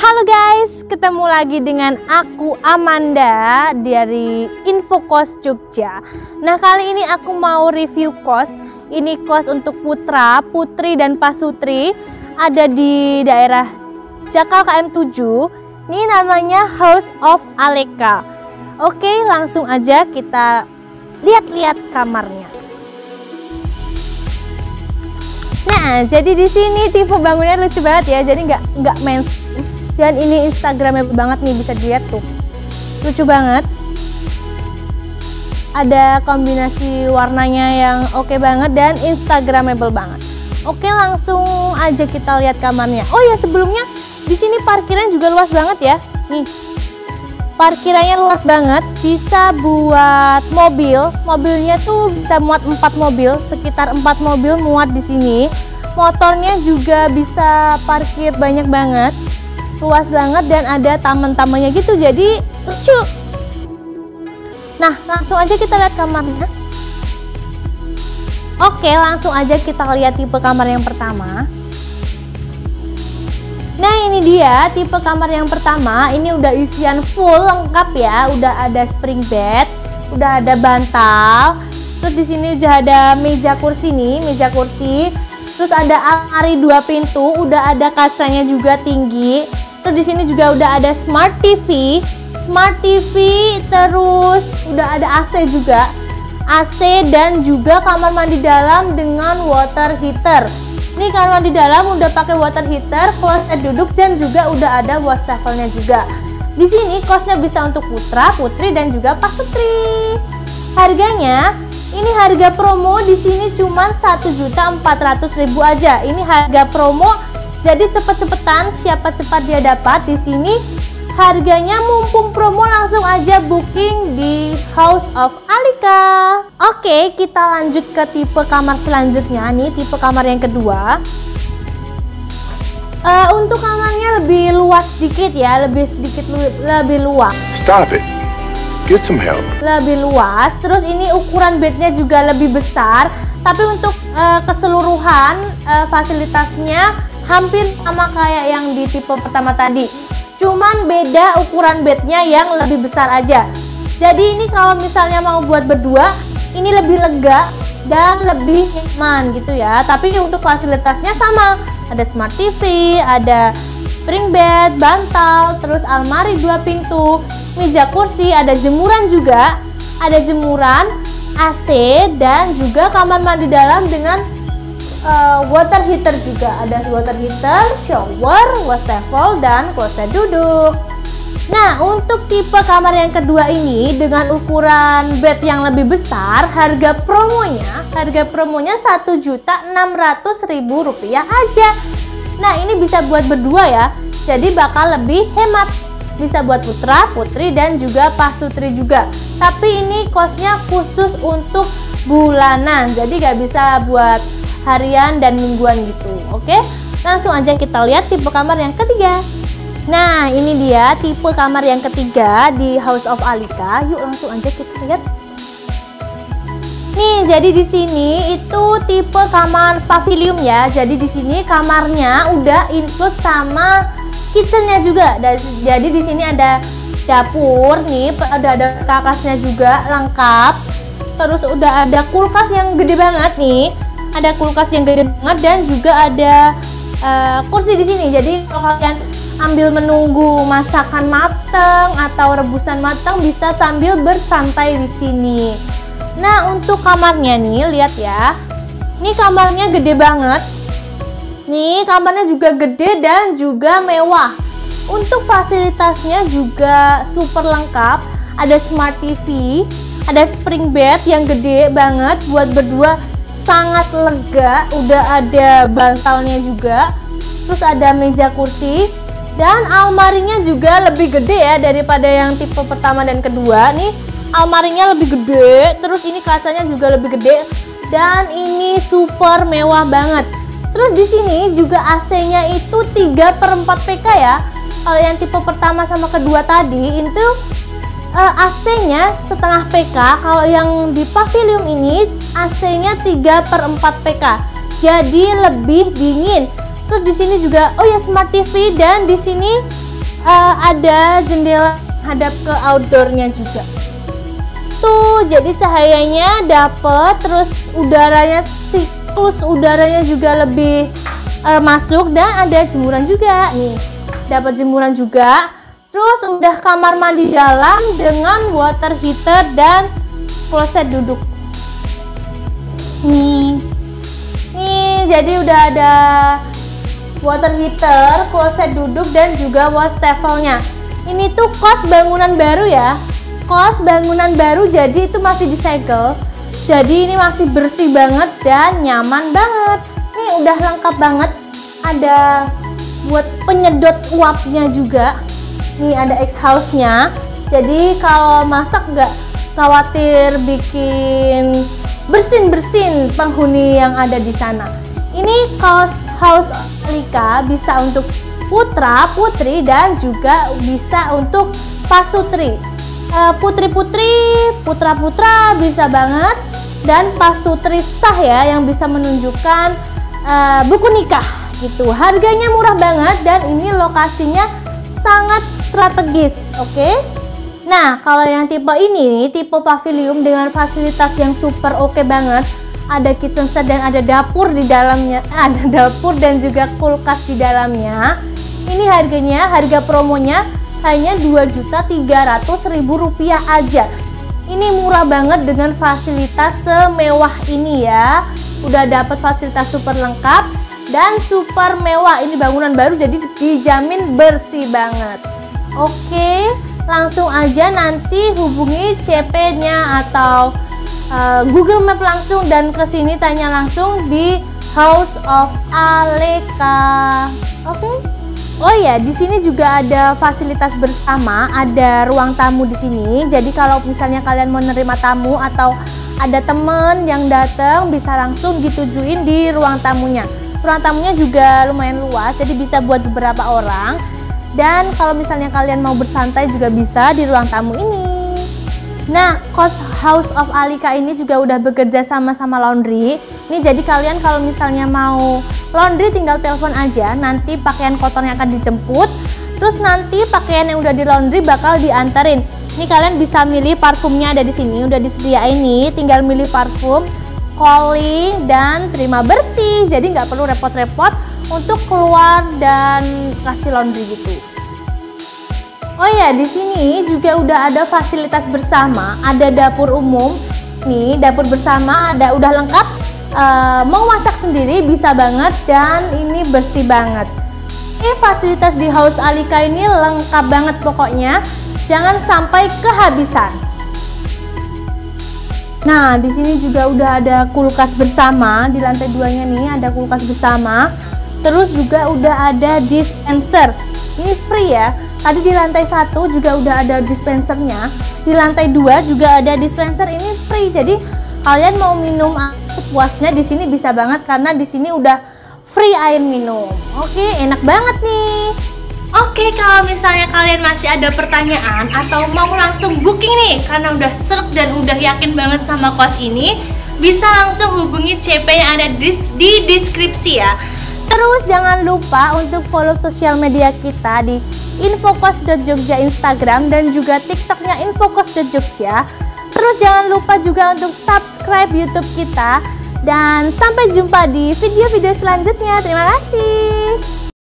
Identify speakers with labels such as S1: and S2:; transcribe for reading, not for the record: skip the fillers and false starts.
S1: Halo guys, ketemu lagi dengan aku Amanda dari Infokos Jogja. Nah, kali ini aku mau review kos. Ini kos untuk putra, putri dan pasutri. Ada di daerah Jakal KM 7. Ini namanya House of Aleka. Oke, langsung aja kita lihat-lihat kamarnya. Nah, jadi di sini tipe bangunnya lucu banget ya. Jadi nggak mainstream. Dan ini Instagramable banget nih, bisa dilihat tuh. Lucu banget. Ada kombinasi warnanya yang oke banget dan Instagramable banget. Oke, langsung aja kita lihat kamarnya. Oh ya, sebelumnya di sini parkiran juga luas banget ya. Nih. Parkirannya luas banget, bisa buat mobil. Mobilnya tuh bisa muat 4 mobil, sekitar 4 mobil muat di sini. Motornya juga bisa parkir banyak banget. Luas banget dan ada taman-tamannya gitu, jadi lucu. Nah, langsung aja kita lihat kamarnya. Oke, langsung aja kita lihat tipe kamar yang pertama. Nah, ini dia tipe kamar yang pertama. Ini udah isian full lengkap ya. Udah ada spring bed, udah ada bantal. Terus di sini udah ada meja kursi nih, meja kursi. Terus ada almari 2 pintu, udah ada kacanya juga tinggi. Terus di sini juga udah ada smart TV, terus udah ada AC juga, AC dan juga kamar mandi dalam dengan water heater. Ini kamar mandi dalam udah pakai water heater, kloset duduk dan juga udah ada wastafelnya juga. Di sini kosnya bisa untuk putra, putri dan juga pasutri. Harganya ini harga promo di sini cuma 1.400.000 aja. Ini harga promo. Jadi cepet-cepetan, siapa cepat dia dapat. Di sini harganya mumpung promo, langsung aja booking di House of Aleka. Oke, kita lanjut ke tipe kamar selanjutnya nih, tipe kamar yang kedua. Untuk kamarnya lebih luas sedikit ya, lebih luas.
S2: Stop it. Get some help.
S1: Lebih luas. Terus ini ukuran bednya juga lebih besar. Tapi untuk keseluruhan fasilitasnya hampir sama kayak yang di tipe pertama tadi, cuman beda ukuran bednya yang lebih besar aja. Jadi ini kalau misalnya mau buat berdua, ini lebih lega dan lebih nyaman gitu ya. Tapi untuk fasilitasnya sama, ada smart TV, ada spring bed, bantal, terus almari 2 pintu, meja kursi, ada jemuran juga, ada jemuran, AC dan juga kamar mandi dalam dengan water heater juga. Ada water heater, shower, wastafel dan kloset duduk. Nah, untuk tipe kamar yang kedua ini dengan ukuran bed yang lebih besar, harga promonya Rp1.600.000 aja. Nah, ini bisa buat berdua ya. Jadi bakal lebih hemat. Bisa buat putra, putri dan juga pasutri juga. Tapi ini kosnya khusus untuk bulanan. Jadi gak bisa buat harian dan mingguan gitu. Oke, langsung aja kita lihat tipe kamar yang ketiga. Nah, ini dia tipe kamar yang ketiga di House of Aleka. Yuk langsung aja kita lihat. Nih, jadi di sini itu tipe kamar pavilion ya. Jadi di sini kamarnya udah include sama kitchennya juga. Jadi di sini ada dapur nih, ada kakasnya juga lengkap. Terus udah ada kulkas yang gede banget nih. Ada kulkas yang gede banget dan juga ada kursi di sini. Jadi kalau kalian ambil menunggu masakan matang atau rebusan matang, bisa sambil bersantai di sini. Nah, untuk kamarnya nih, lihat ya. Ini kamarnya gede banget. Nih, kamarnya juga gede dan juga mewah. Untuk fasilitasnya juga super lengkap. Ada smart TV, ada spring bed yang gede banget buat berdua. Sangat lega, udah ada bantalnya juga. Terus ada meja kursi dan almarinya juga lebih gede ya daripada yang tipe pertama dan kedua. Nih, almarinya lebih gede, terus ini kacanya juga lebih gede dan ini super mewah banget. Terus di sini juga AC-nya itu 3/4 PK ya. Kalau yang tipe pertama sama kedua tadi itu AC-nya setengah PK. Kalau yang di pavilion ini AC-nya 3/4 PK. Jadi lebih dingin. Terus di sini juga oh ya smart TV dan di sini ada jendela hadap ke outdoornya juga. Tuh, jadi cahayanya dapet, terus udaranya, siklus udaranya juga lebih masuk, dan ada jemuran juga nih, dapat jemuran juga. Terus udah kamar mandi dalam dengan water heater dan kloset duduk. Nih, jadi udah ada water heater, kloset duduk, dan juga wastafelnya. Ini tuh kos bangunan baru ya, kos bangunan baru, jadi itu masih disegel. Jadi ini masih bersih banget dan nyaman banget. Nih udah lengkap banget, ada buat penyedot uapnya juga. Nih ada exhaust-nya, jadi kalau masak nggak khawatir bikin bersin-bersin penghuni yang ada di sana. Ini House Alika bisa untuk putra, putri, dan juga bisa untuk pasutri. Putri-putri, putra-putra bisa banget, dan pasutri sah ya, yang bisa menunjukkan buku nikah gitu. Harganya murah banget dan ini lokasinya sangat strategis, oke? Nah, kalau yang tipe ini, tipe pavilion dengan fasilitas yang super oke banget, ada kitchen set dan ada dapur di dalamnya, ada dapur dan juga kulkas di dalamnya. Ini harga promonya hanya Rp2.300.000 aja. Ini murah banget dengan fasilitas semewah ini ya. Udah dapat fasilitas super lengkap dan super mewah. Ini bangunan baru jadi dijamin bersih banget. Oke, langsung aja nanti hubungi CP-nya atau Google Map langsung dan kesini tanya langsung di House of Alika. Oke. Oh ya, di sini juga ada fasilitas bersama, ada ruang tamu di sini. Jadi kalau misalnya kalian mau nerima tamu atau ada temen yang datang, bisa langsung ditujuin di ruang tamunya. Ruang tamunya juga lumayan luas, jadi bisa buat beberapa orang. Dan kalau misalnya kalian mau bersantai juga bisa di ruang tamu ini. Nah, kos House of Alika ini juga udah bekerja sama laundry. Ini jadi kalian kalau misalnya mau laundry tinggal telepon aja, nanti pakaian kotornya akan dijemput. Terus nanti pakaian yang udah di laundry bakal diantarin. Ini kalian bisa milih parfumnya ada di sini, udah disediain nih, tinggal milih parfum, calling, dan terima bersih. Jadi nggak perlu repot-repot untuk keluar dan kasih laundry gitu. Oh ya, di sini juga udah ada fasilitas bersama, ada dapur umum. Nih, dapur bersama udah lengkap. Mau masak sendiri bisa banget dan ini bersih banget. Ini fasilitas di House Alika ini lengkap banget pokoknya. Jangan sampai kehabisan. Nah, di sini juga udah ada kulkas bersama. Di lantai 2-nya nih ada kulkas bersama. Terus juga udah ada dispenser. Ini free ya. Tadi di lantai 1 juga udah ada dispensernya. Di lantai 2 juga ada dispenser, ini free. Jadi kalian mau minum sepuasnya di sini bisa banget karena di sini udah free air minum. Oke, enak banget nih. Oke, kalau misalnya kalian masih ada pertanyaan atau mau langsung booking nih karena udah serk dan udah yakin banget sama kos ini, bisa langsung hubungi CP yang ada di deskripsi ya. Terus jangan lupa untuk follow sosial media kita di infokos.jogja Instagram dan juga TikToknya infokos.jogja. Terus jangan lupa juga untuk subscribe YouTube kita. Dan sampai jumpa di video-video selanjutnya. Terima kasih.